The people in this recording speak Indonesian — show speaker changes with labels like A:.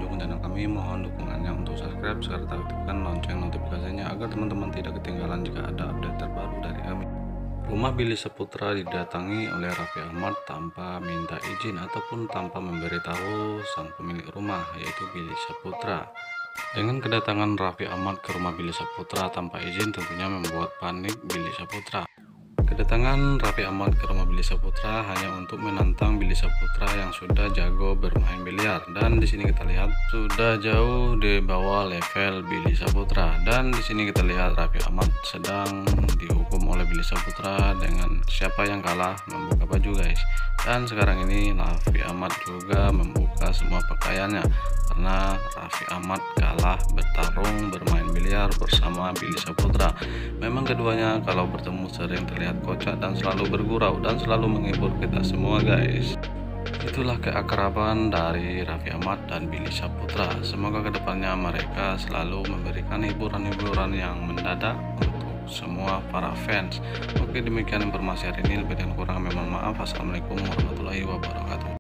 A: mengunjungi channel kami, mohon dukungannya untuk subscribe serta aktifkan lonceng notifikasinya agar teman-teman tidak ketinggalan jika ada update terbaru dari kami. Rumah Billy Saputra didatangi oleh Raffi Ahmad tanpa minta izin ataupun tanpa memberitahu sang pemilik rumah, yaitu Billy Saputra. Dengan kedatangan Raffi Ahmad ke rumah Billy Saputra tanpa izin tentunya membuat panik Billy Saputra. Kedatangan Raffi Ahmad ke rumah Billy Saputra hanya untuk menantang Billy Saputra yang sudah jago bermain biliar, dan di sini kita lihat sudah jauh di bawah level Billy Saputra. Dan di sini kita lihat Raffi Ahmad sedang dihukum oleh Billy Saputra dengan siapa yang kalah membuka baju, guys. Dan sekarang ini Raffi Ahmad juga membuka semua pakaiannya karena Raffi Ahmad kalah bertarung bermain biliar bersama Billy Saputra. Memang keduanya kalau bertemu sering terlihat kocak dan selalu bergurau dan selalu menghibur kita semua, guys. Itulah keakraban dari Raffi Ahmad dan Billy Saputra. Semoga kedepannya mereka selalu memberikan hiburan-hiburan yang mendadak untuk semua para fans. Oke, demikian informasi hari ini, lebih dan kurang mohon maaf. Assalamualaikum warahmatullahi wabarakatuh.